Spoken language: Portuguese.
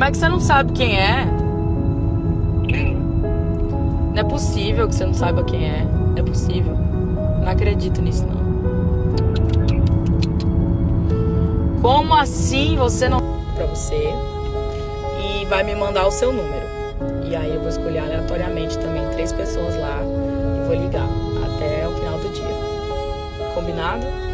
Como é que você não sabe quem é? Quem? Não é possível que você não saiba quem é. Não é possível. Não acredito nisso, não. Como assim você não... Pra você. E vai me mandar o seu número. E aí eu vou escolher aleatoriamente também 3 pessoas lá. E vou ligar até o final do dia. Combinado?